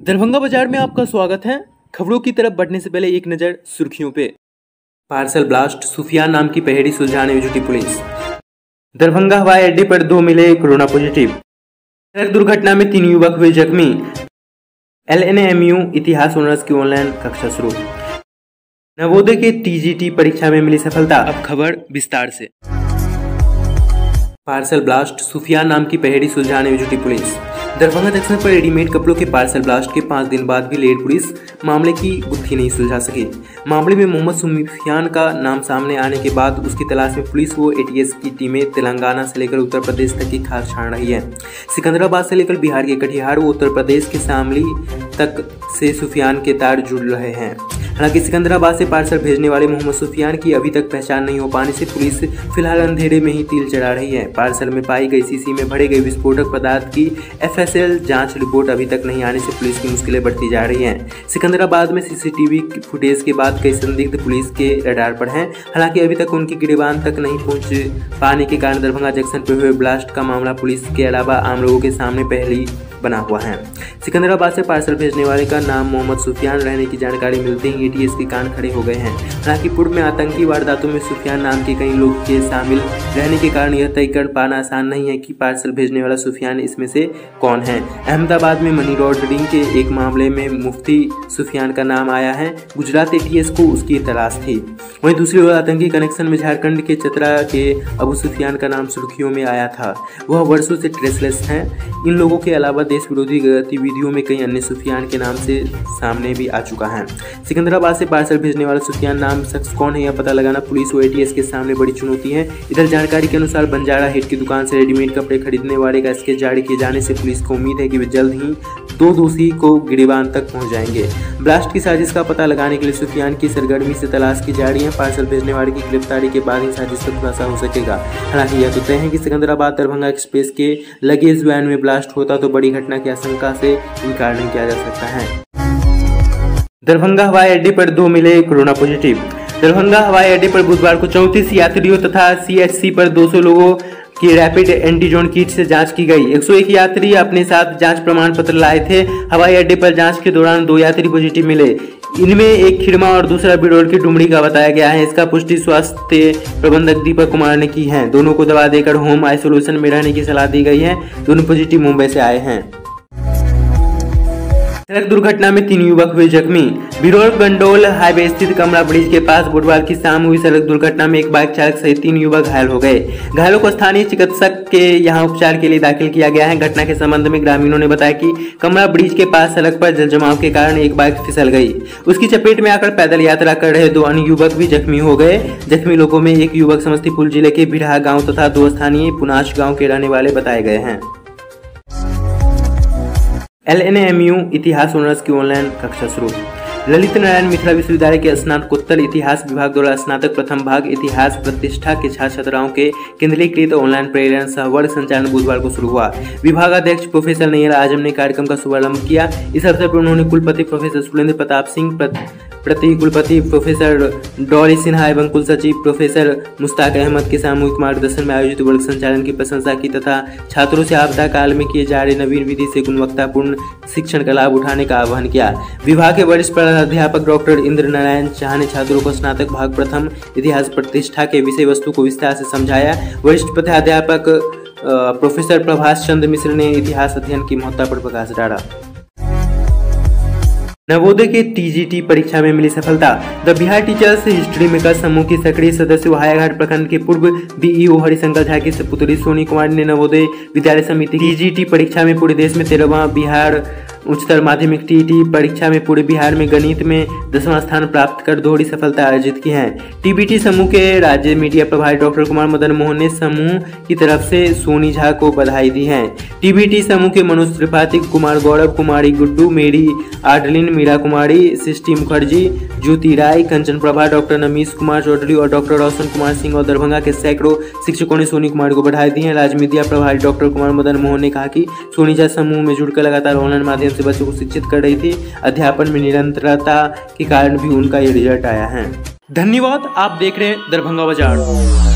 दरभंगा बाजार में आपका स्वागत है। खबरों की तरफ बढ़ने से पहले एक नज़र सुर्खियों पे। पार्सल ब्लास्ट, सुफियान नाम की पहेली सुलझाने में जुटी पुलिस। दरभंगा हवाई अड्डे पर 2 मिले कोरोना पॉजिटिव। सड़क दुर्घटना में 3 युवक हुए जख्मी। LNMU इतिहास ऑनर्स की ऑनलाइन कक्षा शुरू। नवोदय के TGT परीक्षा में मिली सफलता। अब खबर विस्तार से। पार्सल ब्लास्ट, सुफियान नाम की पहेली सुलझाने में जुटी पुलिस। दरभंगा जंक्शन पर रेडीमेड कपड़ों के पार्सल ब्लास्ट के 5 दिन बाद भी लेट पुलिस मामले की गुत्थी नहीं सुलझा सकी। मामले में मोहम्मद सुफियान का नाम सामने आने के बाद उसकी तलाश में पुलिस व ATS की टीमें तेलंगाना से लेकर उत्तर प्रदेश तक की खाक छान रही है। सिकंदराबाद से लेकर बिहार के कटिहार व उत्तर प्रदेश के शामली तक से सुफियान के तार जुड़ रहे हैं। हालांकि सिकंदराबाद से पार्सल भेजने वाले मोहम्मद सुफियान की अभी तक पहचान नहीं हो पाने से पुलिस फिलहाल अंधेरे में ही तीर चढ़ा रही है। पार्सल में पाई गई शीशी में भरे गए विस्फोटक पदार्थ की FSL जांच रिपोर्ट अभी तक नहीं आने से पुलिस की मुश्किलें बढ़ती जा रही हैं। सिकंदराबाद में CCTV फुटेज के बाद कई संदिग्ध पुलिस के रडार पर हैं। हालांकि अभी तक उनकी गिरबान तक नहीं पहुंच पाने के कारण दरभंगा जंक्शन पर हुए ब्लास्ट का मामला पुलिस के अलावा आम लोगों के सामने पहली बना हुआ है। सिकंदराबाद से पार्सल भेजने वाले का नाम मोहम्मद सुफियान रहने की जानकारी मिलते ही ATS के कान खड़े हो गए हैं। हालांकि पूर्व में आतंकी वारदातों में सुफियान नाम के कई लोग के शामिल रहने के कारण यह तय कर पाना आसान नहीं है कि पार्सल भेजने वाला सुफियान इसमें से कौन है। अहमदाबाद में मनी लॉन्ड्रिंग के एक मामले में मुफ्ती सुफियान का नाम आया है। गुजरात ATS को उसकी तलाश थी। वहीं दूसरी ओर आतंकी कनेक्शन में झारखंड के चतरा के अबू सुफियान का नाम सुर्खियों में आया था। वह वर्षों से ट्रेसलेस हैं। इन लोगों के अलावा देश विरोधी गतिविधियों में कई अन्य सुफियान के नाम से सामने भी आ चुका है। सिकंदराबाद से पार्सल भेजने वाला सुफियान नाम शख्स कौन है यह पता लगाना पुलिस और ATS के सामने बड़ी चुनौती है। इधर जानकारी के अनुसार बंजारा हिट की दुकान से रेडीमेड कपड़े खरीदने वाले का स्केच जारी किए जाने से पुलिस को उम्मीद है कि वे जल्द ही 2 दोषी को गिरबान तक पहुंच जाएंगे। ब्लास्ट की साजिश का पता लगाने के लिए सुफियान की सरगर्मी से तलाश की जा रही है। पार्सल भेजने वाले की गिरफ्तारी के बाद ही साजिश का खुलासा हो सकेगा। हालांकि यह तो तय है कि सिकंदराबाद दरभंगा एक्सप्रेस के लगेज वैन में ब्लास्ट होता तो बड़ी घटना की आशंका से इनकार नहीं किया जा सकता है। दरभंगा हवाई अड्डे पर 2 मिले कोरोना पॉजिटिव। दरभंगा हवाई अड्डे पर बुधवार को 34 यात्रियों तथा CHC पर 200 लोगों की रैपिड एंटीजन किट से जांच की गई। 101 यात्री अपने साथ जांच प्रमाण पत्र लाए थे। हवाई अड्डे पर जांच के दौरान 2 यात्री पॉजिटिव मिले। इनमें एक खिरमा और दूसरा बिडोल की डुमरी का बताया गया है। इसका पुष्टि स्वास्थ्य प्रबंधक दीपक कुमार ने की है। दोनों को दवा देकर होम आइसोलेशन में रहने की सलाह दी गई है। दोनों पॉजिटिव मुंबई से आए हैं। सड़क दुर्घटना में 3 युवक हुए जख्मी। बिरोल गंडोल हाईवे स्थित कमला ब्रिज के पास बुधवार की शाम हुई सड़क दुर्घटना में एक बाइक चालक सहित 3 युवक घायल हो गए। घायलों को स्थानीय चिकित्सक के यहां उपचार के लिए दाखिल किया गया है। घटना के संबंध में ग्रामीणों ने बताया कि कमला ब्रिज के पास सड़क पर जलजमाव के कारण एक बाइक फिसल गई। उसकी चपेट में आकर पैदल यात्रा कर रहे 2 अन्य युवक भी जख्मी हो गए। जख्मी लोगों में एक युवक समस्तीपुर जिले के बिरहा गाँव तथा 2 स्थानीय पुनाश गाँव के रहने वाले बताए गए हैं। LNMU इतिहास ऑनर्स की ऑनलाइन कक्षा शुरू। ललित नारायण मिथिला विश्वविद्यालय के स्नातकोत्तर इतिहास विभाग द्वारा स्नातक प्रथम भाग इतिहास प्रतिष्ठा के छात्र छात्राओं के केंद्रीकृत ऑनलाइन प्रेरण सह वर्ग संचालन बुधवार को शुरू हुआ। विभागाध्यक्ष प्रोफेसर नैयर आजम ने कार्यक्रम का शुभारंभ किया। इस अवसर पर उन्होंने कुलपति प्रोफेसर सुरेंद्र प्रताप सिंह, प्रति कुलपति प्रोफेसर डॉली सिन्हा एवं कुल सचिव प्रोफेसर मुश्ताक अहमद के सामूहिक मार्गदर्शन में आयोजित वर्ग संचालन की प्रशंसा की तथा छात्रों से आपदा काल में किए जा रहे नवीन विधि से गुणवत्तापूर्ण शिक्षण का लाभ उठाने का आह्वान किया। विभाग के वरिष्ठ अध्यापक डॉक्टर इंद्र नारायण शाह ने छात्रों को स्नातक भाग प्रथम इतिहास प्रतिष्ठा के विषय वस्तु को विस्तार से समझाया। वरिष्ठ प्राध्यापक प्रोफेसर प्रभाष चंद्र मिश्र ने इतिहास अध्ययन की महत्ता पर प्रकाश डाला। नवोदय के TGT परीक्षा में मिली सफलता। The Bihar teachers history maker समूह की सक्रिय सदस्य हायाघाट प्रखंड के पूर्व BEO हरिशंकर झा की सपुत्री सोनी कुमार ने नवोदय विद्यालय समिति TGT परीक्षा में पूरे देश में 13वां बिहार उच्चतर माध्यमिक TET परीक्षा में पूरे बिहार में गणित में 10वां स्थान प्राप्त कर दोहरी सफलता अर्जित की है। TBT समूह के राज्य मीडिया प्रभारी डॉक्टर कुमार मदन मोहन ने समूह की तरफ से सोनी झा को बधाई दी है। TBT समूह के Manoj Tripathi, Kumar Gaurav, Kumari Guddu, Mary Adeline, Meera Kumari, Srishti Mukherjee, Jyoti Rai, Kanchan Prabha, doctor Namish Kumar Chaudhary और डॉक्टर रोशन कुमार सिंह और दरभंगा के सैकड़ों शिक्षकों ने सोनी कुमार को बधाई दी है। राज्य मीडिया प्रभारी डॉक्टर कुमार मदन मोहन ने कहा कि सोनी झा समूह में जुड़कर लगातार ऑनलाइन माध्यम से बच्चों को शिक्षित कर रही थी। अध्यापन में निरंतरता के कारण भी उनका ये रिजल्ट आया है। धन्यवाद। आप देख रहे हैं दरभंगा बाजार।